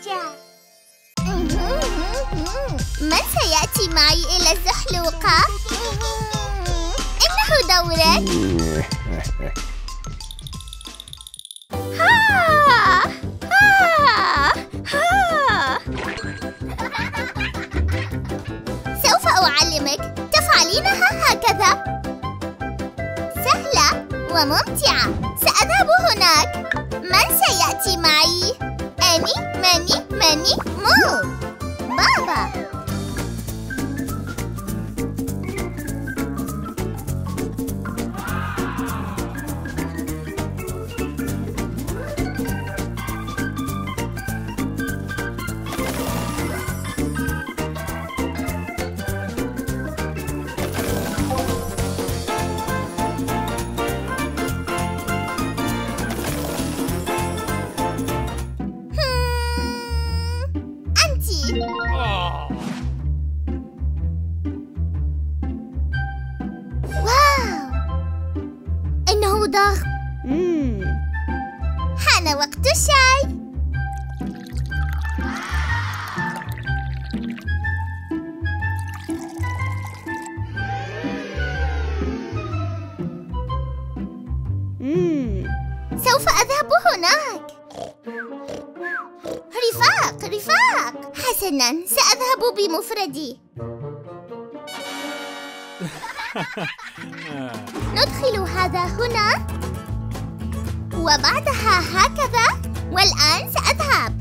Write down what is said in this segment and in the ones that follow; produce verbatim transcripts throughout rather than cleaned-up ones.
ممتع. من سيأتي معي إلى الزحلوقة؟ إنه دورك. ها ها ها. سوف أعلمك. تفعلينها هكذا. سهلة وممتعة. سأذهب هناك. من سيأتي معي؟ أني ماني ماني مو بابا. حان وقت الشاي. سوف أذهب هناك. رفاق رفاق. حسناً، سأذهب بمفردي. ندخل هذا هنا وبعدها هكذا. والآن سأذهب.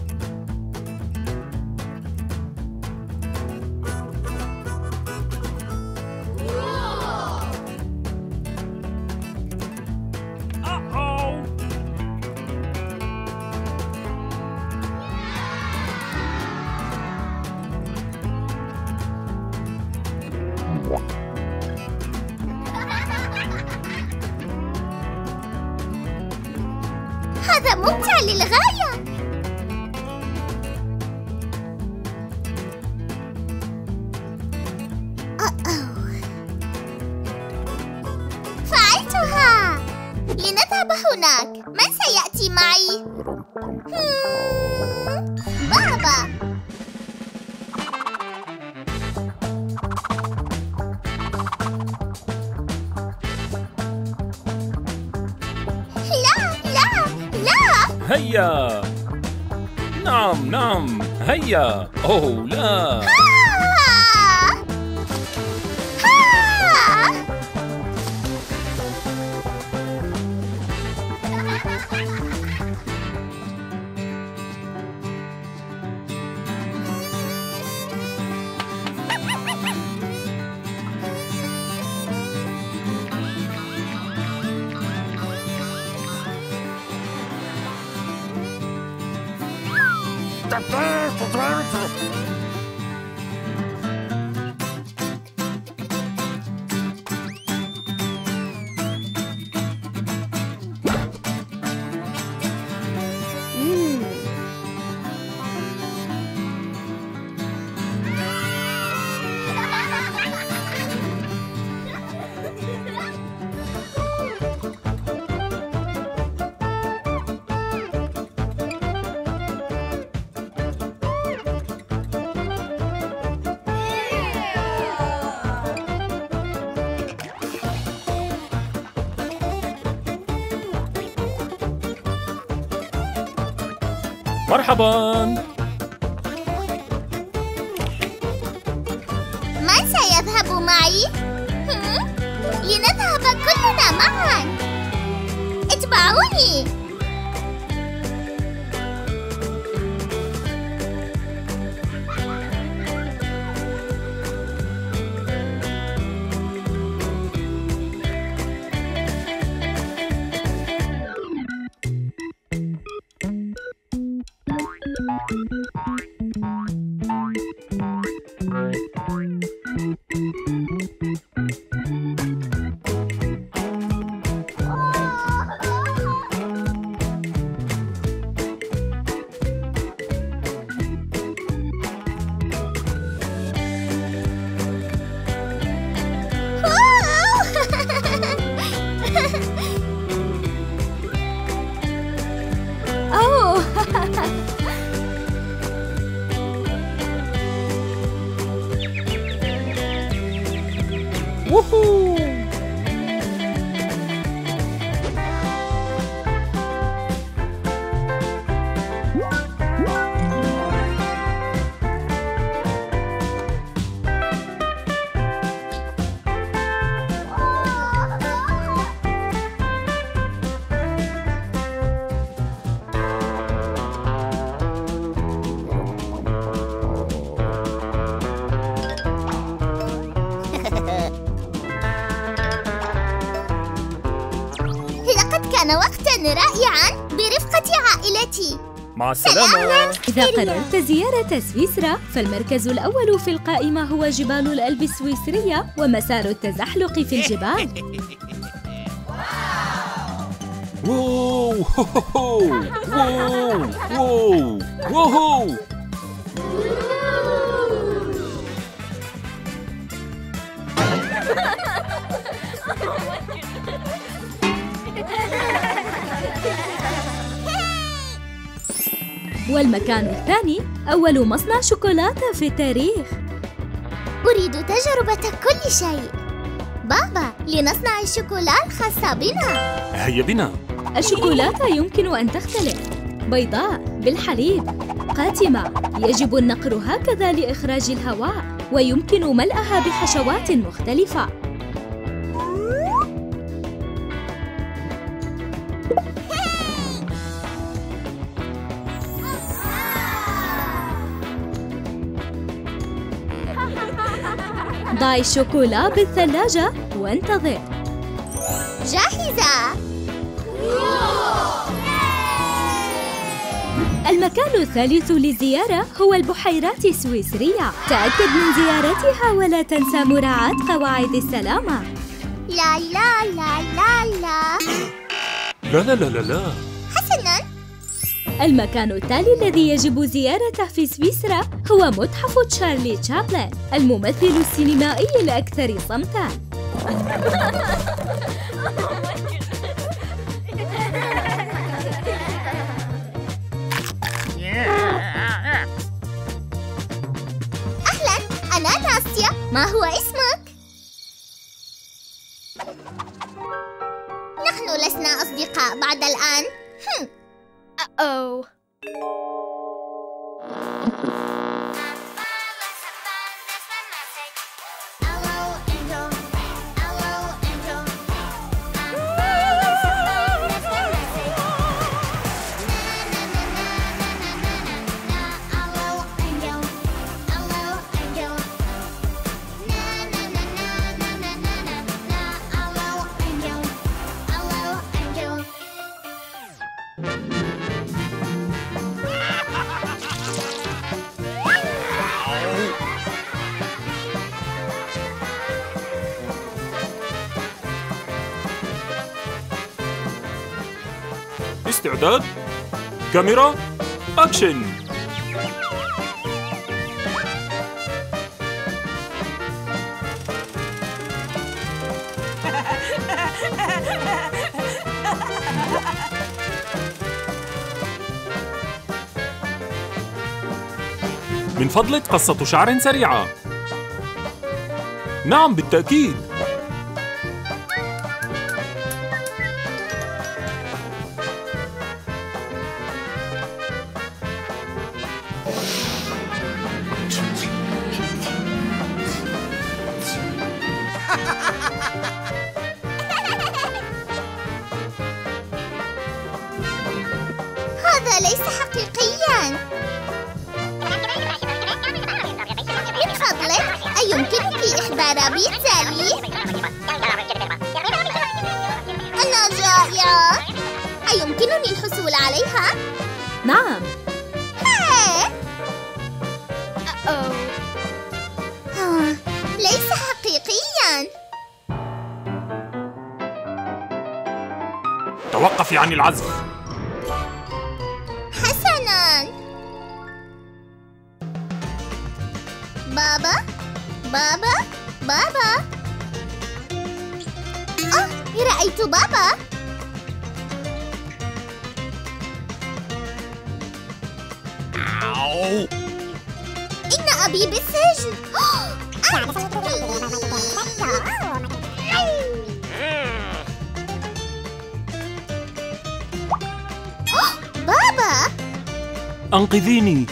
هذا ممتع للغاية. أوه. فعلتها. لنذهب هناك. من سيأتي معي؟ بابا. هيا. نعم نعم هيا. أوه لا. مرحباً. من سيذهب معي؟ لنذهب كلنا معاً. اتبعوني. مع السلامة. إذا قررت زيارة سويسرا فالمركز الأول في القائمة هو جبال الألب السويسرية ومسار التزحلق في الجبال. واو واو واو واو. والمكان الثاني أول مصنع شوكولاتة في التاريخ. أريد تجربة كل شيء. بابا، لنصنع الشوكولا الخاصة بنا. هيا بنا. الشوكولاتة يمكن أن تختلف، بيضاء بالحليب، قاتمة يجب النقر هكذا لإخراج الهواء، ويمكن ملئها بحشوات مختلفة. ضع الشوكولا بالثلاجة وانتظر. جاهزة. المكان الثالث للزيارة هو البحيرات السويسرية. تأكد من زيارتها ولا تنسى مراعاة قواعد السلامة. لا لا لا لا لا. لا لا لا لا لا. حسناً. المكان التالي الذي يجب زيارته في سويسرا هو متحف تشارلي تشابلن، الممثل السينمائي الأكثر صمتاً. أهلاً، أنا ناستيا. ما هو اسمك؟ نحن لسنا أصدقاء بعد الآن. هم. أوه. استعداد، كاميرا، أكشن. من فضلك قصة شعر سريعة. نعم بالتأكيد. هذا ليس حقيقياً. من فضلك، أيمكنك إحضار بيتزا لي؟ أنا جائعة. أيمكنني الحصول عليها؟ نعم. هاي. أوه. آه، ليس حقيقياً. توقفي عن العزف. حسناً. بابا بابا بابا. آه، رأيت بابا. أو. إن أبي بالسجن. بابا، أنقذيني.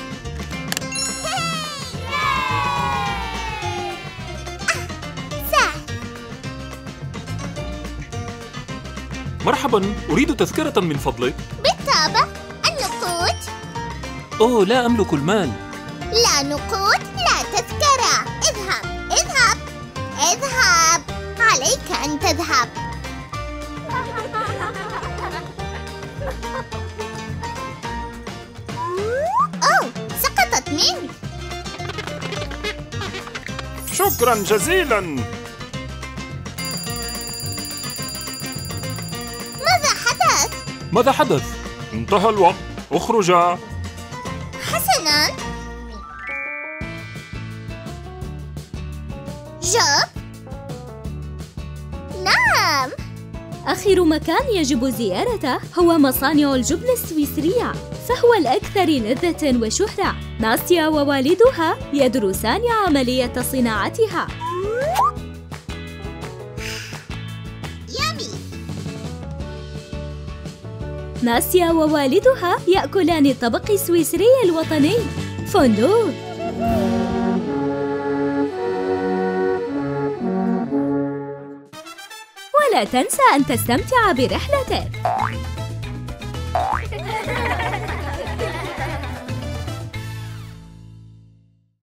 مرحباً، أريد تذكرة من فضلك. بالطبع. النقود. أوه، لا أملك المال. لا نقود، لا تذكرة. اذهب اذهب اذهب. عليك أن تذهب. شكراً جزيلاً. ماذا حدث؟ ماذا حدث؟ انتهى الوقت، اخرجا. حسناً. جو؟ نعم. آخر مكان يجب زيارته هو مصانع الجبن السويسرية، فهو الأكثر لذة وشهرة. ناستيا ووالدها يدرسان عملية صناعتها. يامي. ناستيا ووالدها يأكلان الطبق السويسري الوطني، فوندو. ولا تنسى أن تستمتع برحلتك.